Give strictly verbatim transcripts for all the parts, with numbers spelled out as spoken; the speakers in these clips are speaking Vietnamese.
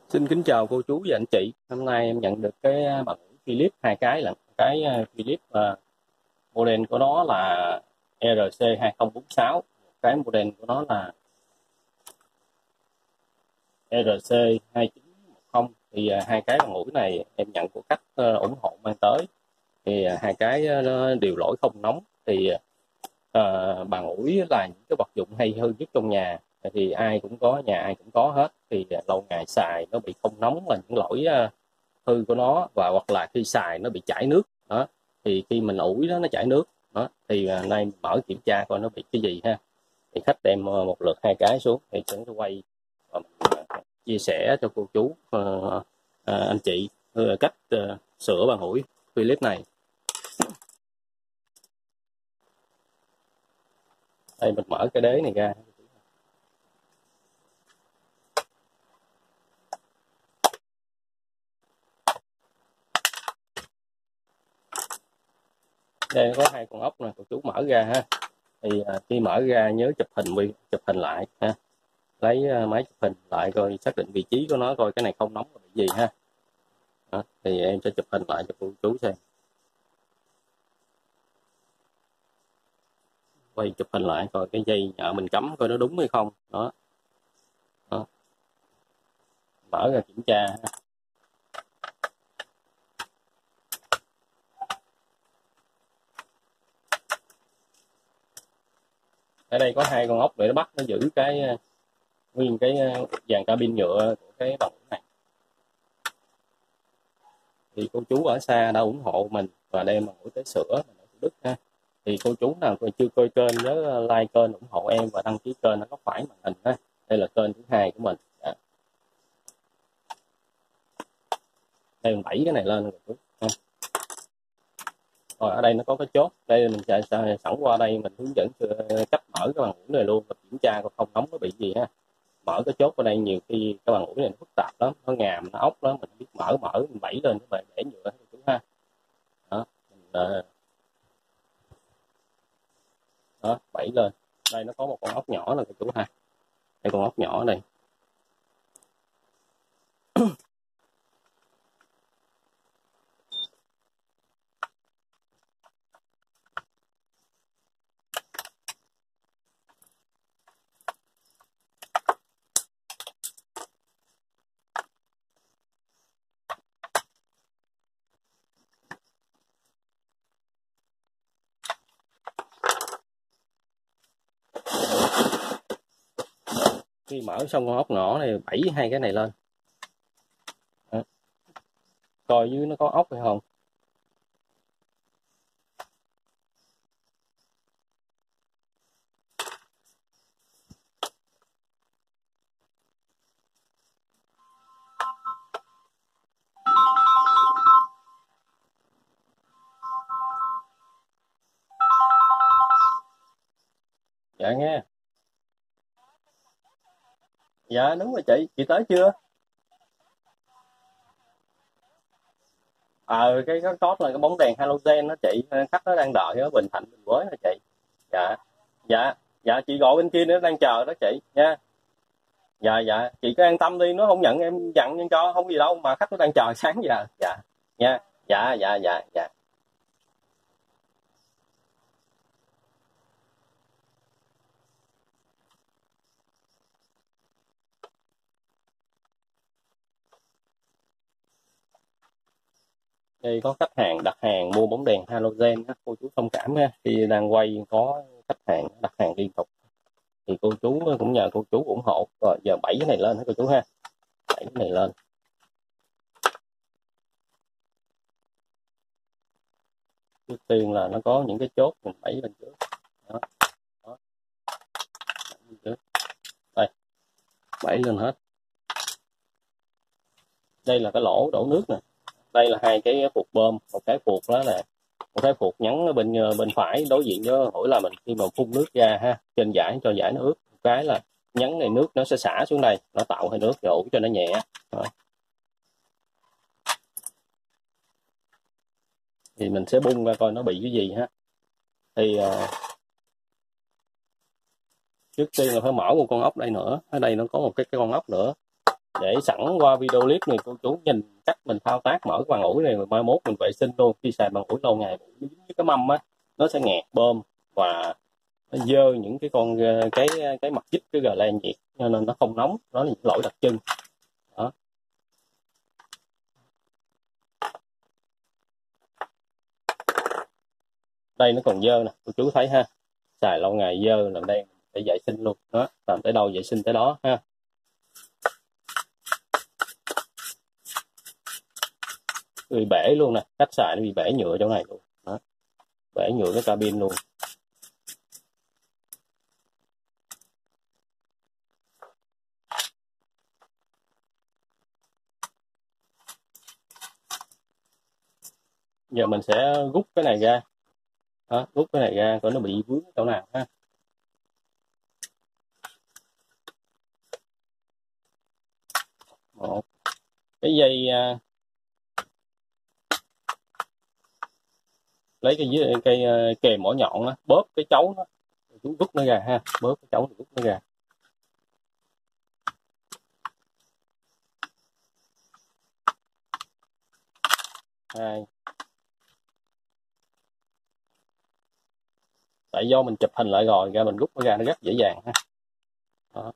Xin kính chào cô chú và anh chị. Hôm nay em nhận được cái bằng Philips hai cái là cái Philips uh, model của nó là R C hai không bốn sáu, cái model của nó là R C hai chín một không. Thì uh, hai cái bằng ủi này em nhận của khách uh, ủng hộ mang tới. Thì uh, hai cái uh, nó đều lỗi không nóng. Thì uh, bằng ủi là những cái vật dụng hay hư nhất trong nhà. Thì ai cũng có, nhà ai cũng có hết. Thì uh, lâu ngày xài nó bị không nóng là những lỗi uh, hư của nó, và hoặc là khi xài nó bị chảy nước đó. Thì khi mình ủi đó nó chảy nước đó, thì uh, nay mở kiểm tra coi nó bị cái gì ha. Thì khách đem uh, một lượt hai cái xuống thì sẽ quay và mình, uh, chia sẻ cho cô chú uh, uh, anh chị uh, cách uh, sửa bằng ủi Philips này. Đây mình mở cái đế này ra. Đây có hai con ốc nè, cô chú mở ra ha. Thì uh, khi mở ra nhớ chụp hình chụp hình lại ha, lấy uh, máy chụp hình lại coi xác định vị trí của nó, coi cái này không nóng là bị gì ha. Đó, thì em sẽ chụp hình lại cho cô chú xem, quay chụp hình lại coi cái dây nhợ mình cắm coi nó đúng hay không đó. Đó. Mở ra kiểm tra ha. Ở đây có hai con ốc để nó bắt, nó giữ cái nguyên cái dàn cabin nhựa của cái bằng này. Thì cô chú ở xa đã ủng hộ mình và đem bằng ủi tới sửa mình ở Thủ Đức ha. Thì cô chú nào chưa coi kênh nhớ like kênh ủng hộ em và đăng ký kênh, nó có phải màn hình ha. Đây là kênh thứ hai của mình. Dạ. Đây mình đẩy cái này lên rồi, ha. Rồi ở đây nó có cái chốt, đây mình sẽ sẵn qua đây mình hướng dẫn cách mở cái bằng ủi này luôn, và kiểm tra coi không nóng nó bị gì ha. Mở cái chốt ở đây nhiều khi cái bằng ủi này nó phức tạp lắm, nó ngàm nó ốc đó, mình biết mở mở mình đẩy lên cái bề để nhựa chú ha. Đó, mình, uh, đó đẩy lên. Đây nó có một con ốc nhỏ nè cô chú ha, đây con ốc nhỏ này. Khi mở xong con ốc nhỏ này, đẩy hai cái này lên. Đó. Coi dưới nó có ốc hay không. Dạ nghe. Dạ đúng rồi chị, chị tới chưa? Ờ à, cái cái cốt là cái bóng đèn halogen đó chị, khách nó đang đợi ở Bình Thạnh Bình Quế đó chị. Dạ. Dạ, dạ chị gọi bên kia nữa đang chờ đó chị nha. Dạ dạ, chị cứ an tâm đi, nó không nhận em dặn nhân cho, không gì đâu mà khách nó đang chờ sáng giờ. Dạ. Nha. Dạ dạ dạ dạ. Đây có khách hàng đặt hàng mua bóng đèn halogen, cô chú thông cảm ha. Khi đang quay có khách hàng đặt hàng liên tục thì cô chú cũng nhờ cô chú ủng hộ. Rồi giờ bảy cái này lên hả cô chú ha, bảy cái này lên. Trước tiên là nó có những cái chốt mình bảy lên trước đó. Đó. Đây bảy lên hết. Đây là cái lỗ đổ nước nè, đây là hai cái phuộc bơm, một cái phuộc đó nè, một cái phuộc nhắn ở bên bên phải đối diện với ủi là mình khi mà phun nước ra ha, trên dải cho dải nó ướt, một cái là nhắn này nước nó sẽ xả xuống đây, nó tạo hơi nước rồi ủi cho nó nhẹ. Đó. Thì mình sẽ bung ra coi nó bị cái gì ha. Thì uh, trước tiên là phải mở một con ốc đây nữa, ở đây nó có một cái, cái con ốc nữa để sẵn qua video clip này cô chú nhìn cách mình thao tác mở cái bàn ủi này, mai mốt mình vệ sinh luôn. Khi xài bàn ủi lâu ngày dính với cái mâm á, nó sẽ nghẹt bơm và nó dơ những cái con cái cái mặt dít cái gờ len nhiệt, cho nên nó không nóng. Đó là những lỗi đặc trưng. Đó. Đây nó còn dơ nè, cô chú thấy ha, xài lâu ngày dơ, làm đây để vệ sinh luôn. Đó, làm tới đâu vệ sinh tới đó ha. Bị bể luôn nè, cách xài nó bị bể nhựa chỗ này luôn. Đó. Bể nhựa cái cabin luôn. Giờ mình sẽ rút cái này ra. Đó, rút cái này ra coi nó bị vướng chỗ nào ha. Một cái dây, lấy cái dưới cây kềm mỏ nhọn đó, bóp cái chấu nó, chú rút nó ra ha, bóp cái chấu rút nó ra. Hai. Tại do mình chụp hình lại rồi ra mình rút nó ra nó rất dễ dàng ha. Đó.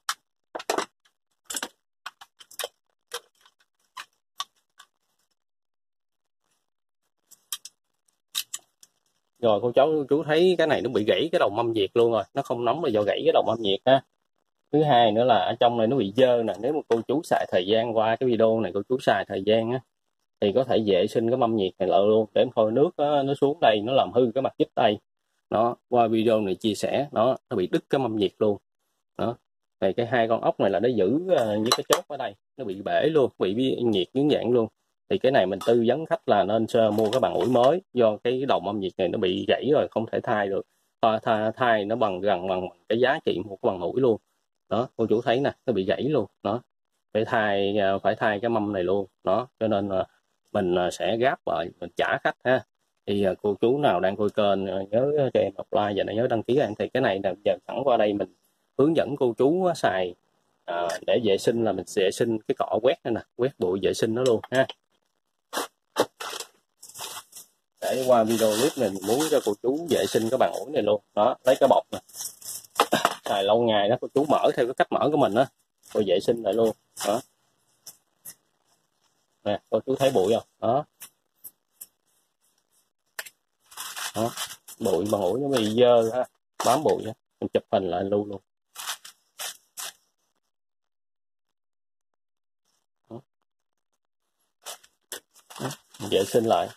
Rồi cô cháu chú thấy cái này nó bị gãy cái đầu mâm nhiệt luôn rồi, nó không nóng là do gãy cái đầu mâm nhiệt ha. Thứ hai nữa là ở trong này nó bị dơ nè, nếu mà cô chú xài thời gian qua cái video này cô chú xài thời gian á thì có thể vệ sinh cái mâm nhiệt này lại luôn, để thôi nước đó, nó xuống đây nó làm hư cái mặt dít đây. Nó qua video này chia sẻ nó nó bị đứt cái mâm nhiệt luôn. Đó. Thì cái hai con ốc này là nó giữ với cái chốt ở đây nó bị bể luôn, bị nhiệt biến dạng luôn. Thì cái này mình tư vấn khách là nên mua cái bàn ủi mới, do cái đầu mâm nhiệt này nó bị gãy rồi, không thể thay được. Thay, thay nó bằng gần bằng cái giá trị một cái bàn ủi luôn. Đó, cô chú thấy nè, nó bị gãy luôn. Đó, phải thay phải thay cái mâm này luôn. Đó, cho nên là mình sẽ gáp lại mình trả khách ha. Thì cô chú nào đang coi kênh nhớ cho em apply và nhớ đăng ký em. Thì cái này là giờ sẵn qua đây mình hướng dẫn cô chú xài à, để vệ sinh là mình vệ sinh cái cọ quét này nè, quét bụi vệ sinh nó luôn ha. Để qua video clip này mình muốn cho cô chú vệ sinh cái bàn ủi này luôn. Đó, lấy cái bọc nè, xài lâu ngày đó cô chú mở theo cái cách mở của mình đó, rồi vệ sinh lại luôn. Đó nè, cô chú thấy bụi không? Đó, đó. Bụi bàn ủi nó bị dơ ha, bám bụi á, mình chụp hình lại luôn luôn. Đó. Đó. Vệ sinh lại.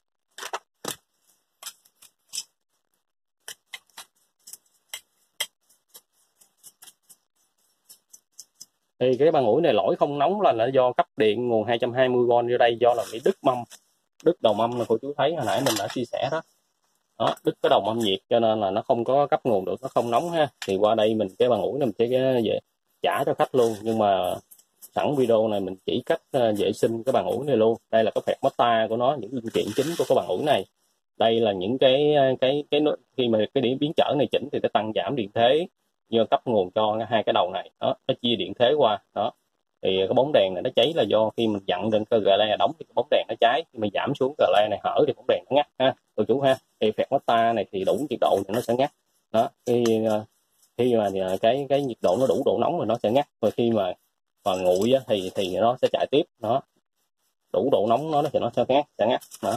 Thì cái bàn ủi này lỗi không nóng là, là do cấp điện nguồn hai trăm hai mươi vôn vô đây, do là bị đứt mâm, đứt đầu mâm là cô chú thấy hồi nãy mình đã chia sẻ đó. Đó, đứt cái đầu mâm nhiệt cho nên là nó không có cấp nguồn được, nó không nóng ha. Thì qua đây mình cái bàn ủi này mình sẽ về trả cho khách luôn, nhưng mà sẵn video này mình chỉ cách vệ sinh cái bàn ủi này luôn. Đây là cái phẹt master của nó, những linh kiện chính của cái bàn ủi này. Đây là những cái cái cái khi mà cái điểm biến trở này chỉnh thì nó tăng giảm điện thế, do cấp nguồn cho hai cái đầu này. Đó, nó chia điện thế qua. Đó, thì cái bóng đèn này nó cháy là do khi mình dặn lên cái gờ le đóng thì cái bóng đèn nó cháy, khi mà giảm xuống gờ le này hở thì bóng đèn nó ngắt ha cô chú ha. Thì phẹt master này thì đủ nhiệt độ thì nó sẽ ngắt. Đó, khi khi mà cái cái nhiệt độ nó đủ độ nóng rồi nó sẽ ngắt, rồi khi mà mà nguội á, thì thì nó sẽ chạy tiếp. Nó đủ độ nóng nó thì nó sẽ ngắt sẽ ngắt. Đó,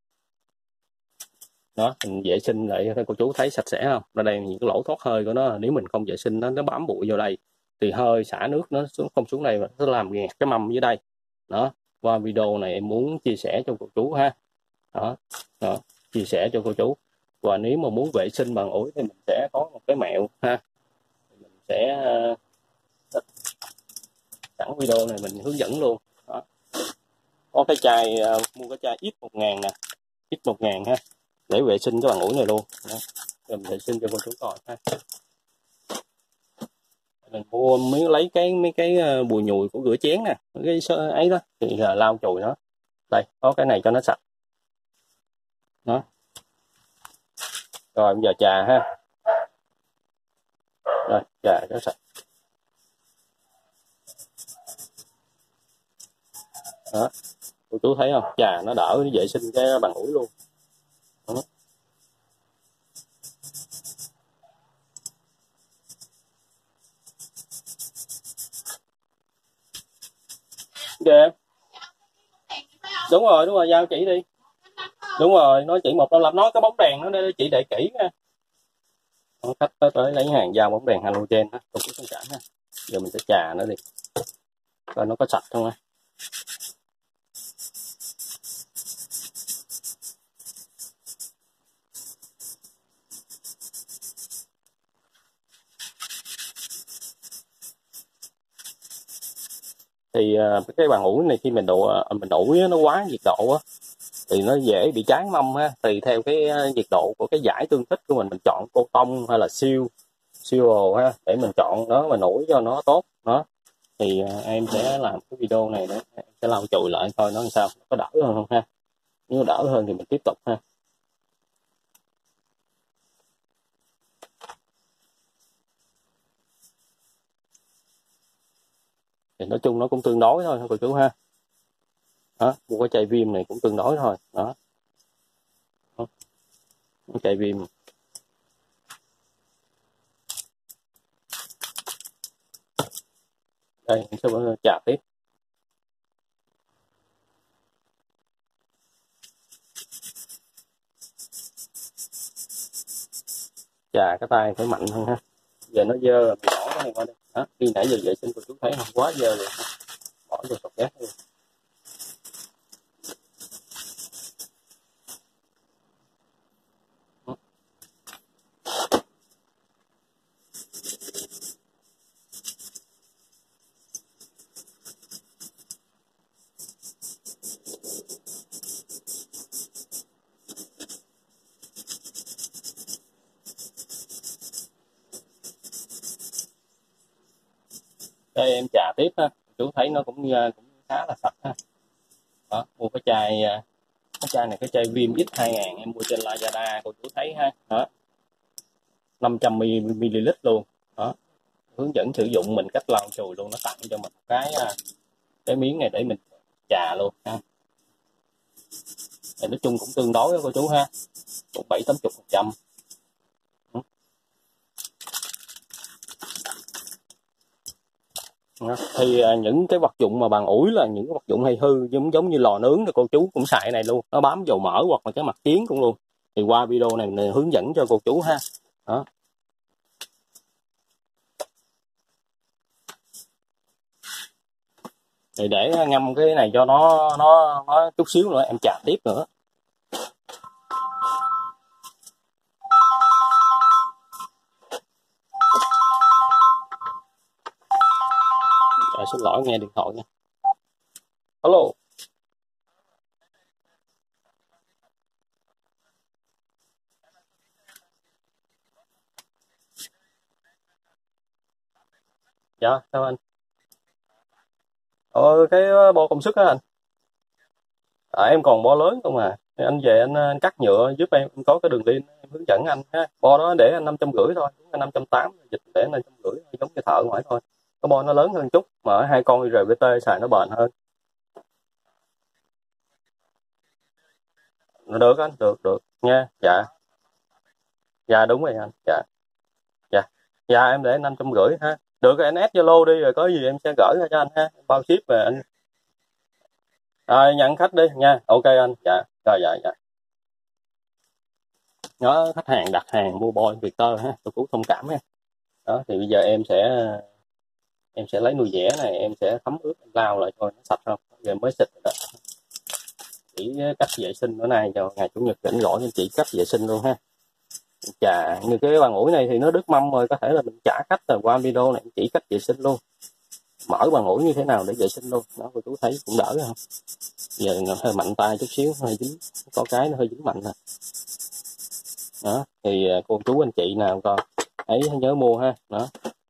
đó mình vệ sinh lại cô chú thấy sạch sẽ không? Ở đây những cái lỗ thoát hơi của nó, nếu mình không vệ sinh nó nó bám bụi vô đây thì hơi xả nước nó xuống không xuống đây mà nó làm nghẹt cái mâm dưới đây. Đó, qua video này em muốn chia sẻ cho cô chú ha. Đó, đó chia sẻ cho cô chú. Và nếu mà muốn vệ sinh bàn ủi thì mình sẽ có một cái mẹo ha. Mình sẽ uh, sẵn video này mình hướng dẫn luôn. Đó, có cái chai uh, mua cái chai ít một ngàn nè, ít một ngàn ha, để vệ sinh cái bàn ủi này luôn. Đó, rồi mình vệ sinh cho cô chú coi ha. Mình mua mới lấy cái mấy cái bùi nhùi của rửa chén nè, cái ấy đó thì là lau chùi nó. Đây có cái này cho nó sạch. Đó, rồi bây giờ trà ha. Rồi trà cho sạch. Đó, cô chú thấy không, chà nó đỡ vệ sinh cái bàn ủi luôn. Đó. Kìa, đúng rồi đúng rồi, giao chỉ đi. Đúng rồi, nói chỉ một năm năm, nói cái bóng đèn nó để chỉ để kỹ nha. Khách tới, tới lấy hàng giao bóng đèn halogen ha, cô chú thông cảm ha. Giờ mình sẽ chà nó đi, coi nó có sạch không ha. Thì uh, cái bàn ủi này khi mình độ mình ủi nó quá nhiệt độ á thì nó dễ bị cháy mâm ha. Tùy theo cái nhiệt độ của cái giải tương thích của mình mình chọn cô tông hay là siêu siêu ha, để mình chọn nó mình ủi cho nó tốt. Đó thì uh, em sẽ làm cái video này để em sẽ lau chùi lại coi nó làm sao, có đỡ hơn không ha. Nếu đỡ hơn thì mình tiếp tục ha. Thì nói chung nó cũng tương đối thôi cô chú ha. Đó, mua cái chai viêm này cũng tương đối thôi. Đó, đó. Cái chai viêm đây em sẽ chà tiếp. Chà cái tay phải mạnh hơn ha. Giờ nó dơ mình bỏ cái này qua đây. Đó, khi nãy giờ vệ sinh của chú thấy không, quá dơ rồi, bỏ vô sọt rác luôn. Đây em chà tiếp ha, chú thấy nó cũng cũng khá là sạch ha. Đó, mua cái chai cái chai này cái chai viêm X hai ngàn em mua trên Lazada cô chú thấy ha. Đó, năm trăm mi li lít luôn. Đó, hướng dẫn sử dụng mình cách lau chùi luôn, nó tặng cho mình cái cái miếng này để mình chà luôn ha. Thì nói chung cũng tương đối đó cô chú ha, cũng bảy tám chục phần trăm. Thì những cái vật dụng mà bàn ủi là những cái vật dụng hay hư giống giống như lò nướng thì cô chú cũng xài này luôn, nó bám dầu mỡ hoặc là cái mặt kiến cũng luôn. Thì qua video này mình hướng dẫn cho cô chú ha. Đó, thì để ngâm cái này cho nó nó nó chút xíu nữa em chà tiếp nữa. À, xin lỗi nghe điện thoại nha. Alo. Dạ sao anh? Ờ, cái bo công suất á anh. À, em còn bo lớn không à. Thì anh về anh, anh cắt nhựa giúp em, em có cái đường link em hướng dẫn anh ha. Bo đó để anh năm trăm rưỡi thôi, năm trăm tám mươi dịch để năm trăm rưỡi giống như thợ ngoài thôi. Cái bo nó lớn hơn chút mà hai con i rờ vê tê xài nó bền hơn. Được anh, được được nha. Dạ. Dạ đúng rồi anh. Dạ. Dạ. Dạ em để năm trăm rưỡi ha. Được rồi anh ép Zalo đi rồi có gì em sẽ gửi cho anh ha. Bao ship về anh. Rồi nhận khách đi nha. Ok anh. Dạ. Rồi dạ dạ. Đó, khách hàng đặt hàng mua bo Victor ha, tôi cũng thông cảm ha. Đó thì bây giờ em sẽ em sẽ lấy nồi dẻ này em sẽ thấm ướt em lau lại coi nó sạch không. Giờ mới xịt rồi đó. Chỉ cách vệ sinh bữa nay cho ngày chủ nhật rảnh rỗi nên chỉ cách vệ sinh luôn ha. Chà như cái bàn ủi này thì nó đứt mâm rồi, có thể là mình trả khách rồi qua video này chỉ cách vệ sinh luôn, mở bàn ủi như thế nào để vệ sinh luôn. Đó cô chú thấy cũng đỡ không. Giờ nó hơi mạnh tay chút xíu, hơi dính, có cái nó hơi dính mạnh nè. Đó thì cô chú anh chị nào còn ấy nhớ mua ha. Đó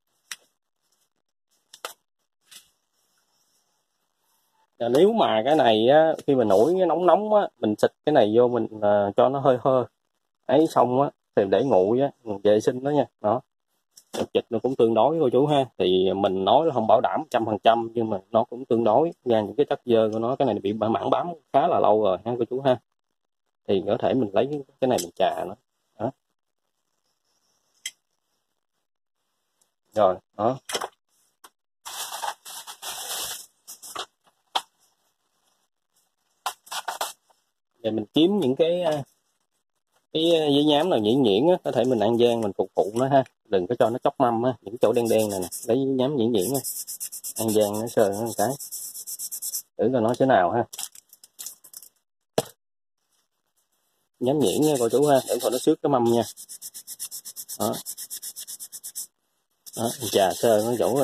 nếu mà cái này á, khi mà nổi nóng nóng á, mình xịt cái này vô mình uh, cho nó hơi hơi ấy xong á thì để nguội á, mình vệ sinh đó nha. Đó Đợt dịch nó cũng tương đối cô chú ha, thì mình nói là không bảo đảm trăm phần trăm nhưng mà nó cũng tương đối ra những cái chất dơ của nó. Cái này bị mảng bám khá là lâu rồi ha cô chú ha, thì có thể mình lấy cái này mình chà nó đó. Rồi đó, giờ mình kiếm những cái cái giấy nhám nào nhuyễn nhuyễn á, có thể mình ăn gian mình phục phụ nó ha, đừng có cho nó chóc mâm á, những chỗ đen đen này nè, lấy giấy nhám nhuyễn nhuyễn á, ăn gian nó sờ nó một cái thử coi nó thế nào ha. Nhám nhuyễn nha cô chú ha, để coi nó xước cái mâm nha. Đó, đó chà sơ nó chỗ rồi.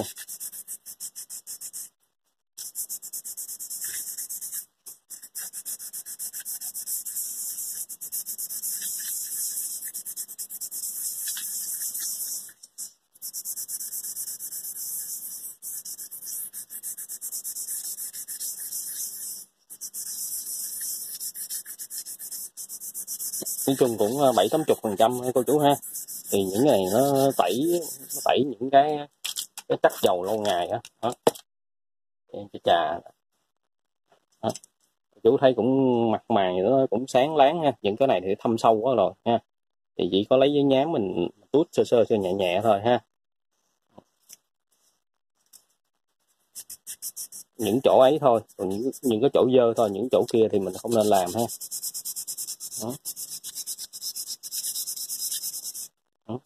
Nói chung cũng bảy tám chục phần trăm cô chú ha, thì những này nó tẩy nó tẩy những cái cái chất dầu lâu ngày á. Đó, em cho trà đó. Chú thấy cũng mặt mày nó cũng sáng láng ha, những cái này thì thâm sâu quá rồi ha, thì chỉ có lấy giấy nhám mình tuốt sơ sơ sơ nhẹ nhẹ thôi ha, những chỗ ấy thôi, còn những những cái chỗ dơ thôi, những chỗ kia thì mình không nên làm ha. Đó. Đó.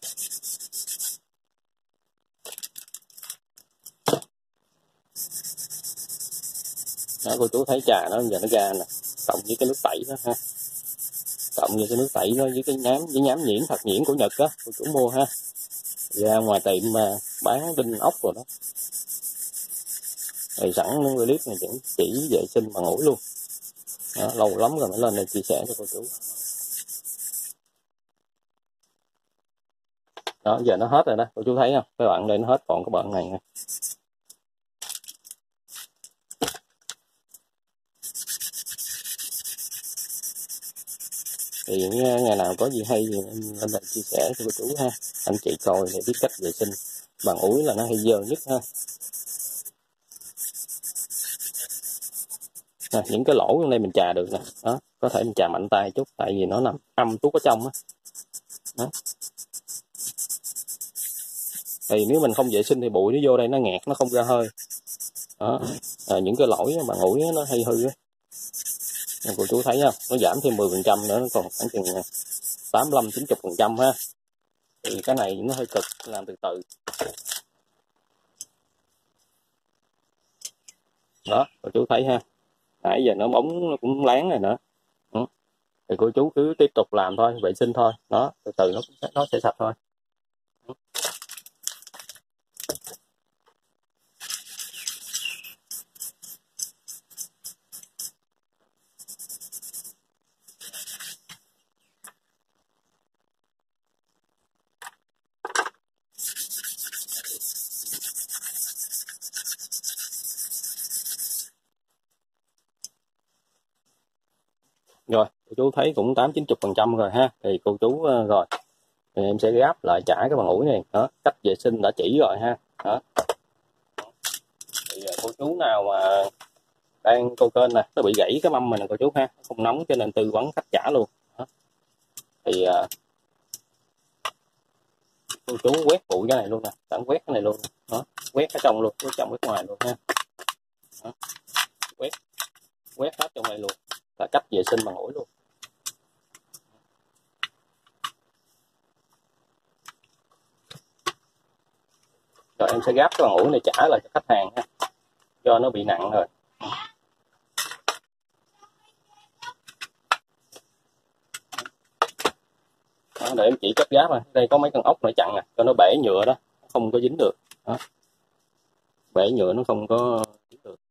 Đó, cô chú thấy trà nó giờ nó ra nè, cộng với cái nước tẩy đó ha, cộng với cái nước tẩy nó với cái nhám với nhám nhuyễn thật nhuyễn của Nhật đó cô chú mua ha, ra ngoài tiệm mà bán đinh ốc rồi đó, thì sẵn nó clip này chỉ, chỉ vệ sinh bằng ủi luôn. Đó, lâu lắm rồi mới lên đây chia sẻ cho cô chú. Đó giờ nó hết rồi đó cô chú thấy không, cái bạn đây nó hết, còn cái bạn này nè. Thì ngày nào có gì hay thì lên đây chia sẻ cho cô chú ha, anh chị coi để biết cách vệ sinh bằng ủi là nó hay dơ nhất ha. À, những cái lỗ trong đây mình chà được nè, đó có thể mình chà mạnh tay chút tại vì nó nằm âm tuốt ở trong á. Đó. Thì nếu mình không vệ sinh thì bụi nó vô đây nó nghẹt, nó không ra hơi. Đó. À, những cái lỗi bằng ủi nó hay hư á, cô chú thấy không, nó giảm thêm mười phần trăm nữa, nó còn khoảng chừng tám mươi lăm chín mươi phần trăm ha, thì cái này nó hơi cực, làm từ từ. Đó cô chú thấy ha, nãy giờ nó bóng nó cũng láng rồi nữa. Đó. Thì cô chú cứ tiếp tục làm thôi, vệ sinh thôi, đó từ từ nó cũng sẽ, nó sẽ sạch thôi. Đó. Rồi cô chú thấy cũng tám chín mươi phần trăm rồi ha, thì cô chú rồi thì em sẽ gáp lại trả cái bằng ủi này. Đó, cách vệ sinh đã chỉ rồi ha. Đó. Thì cô chú nào mà đang câu kênh nè, nó bị gãy cái mâm mình nè cô chú ha, không nóng cho nên tư vấn cách trả luôn. Đó. Thì cô chú quét bụi cái này luôn nè, sẵn quét cái này luôn. Đó, quét ở trong luôn, quét trong quét ngoài luôn ha. Đó. Quét quét hết trong này luôn, là cách vệ sinh bằng ủi luôn. Rồi em sẽ gáp cái bằng ủi này trả lại cho khách hàng ha, do nó bị nặng rồi. Đó, để em chỉ cách gáp này, đây có mấy con ốc này chặn nè, cho nó bể nhựa đó, không có dính được. Đó. Bể nhựa nó không có dính được.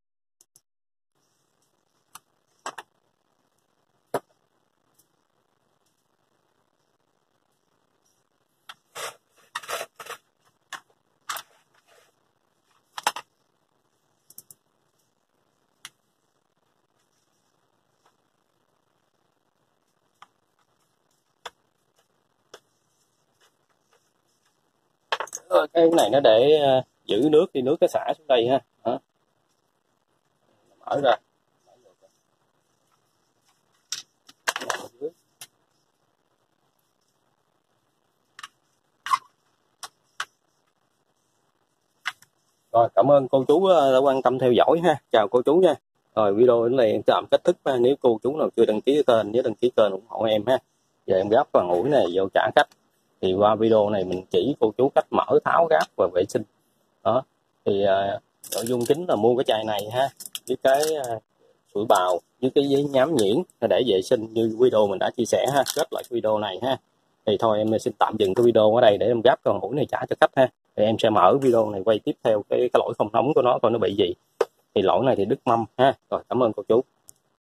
Cái này nó để ờ, giữ nước thì nước nó xả xuống đây ha. Đó. Mở ra. Rồi, cảm ơn cô chú đã quan tâm theo dõi ha. Chào cô chú nha. Rồi, video đến đây em tạm kết thúc ha. Nếu cô chú nào chưa đăng ký kênh, nhớ đăng ký kênh ủng hộ em ha. Giờ em gắp con ủi này vô trả cách. Thì qua video này mình chỉ cô chú cách mở, tháo, gắp và vệ sinh. Đó. Thì uh, nội dung chính là mua cái chai này ha, với cái uh, sủi bào, với cái giấy nhám nhuyễn để vệ sinh như video mình đã chia sẻ ha. Kết lại video này ha. Thì thôi em xin tạm dừng cái video ở đây để em gắp con ủi này trả cho khách ha. Thì em sẽ mở video này quay tiếp theo cái cái lỗi không nóng của nó coi nó bị gì. Thì lỗi này thì đứt mâm ha. Rồi, cảm ơn cô chú.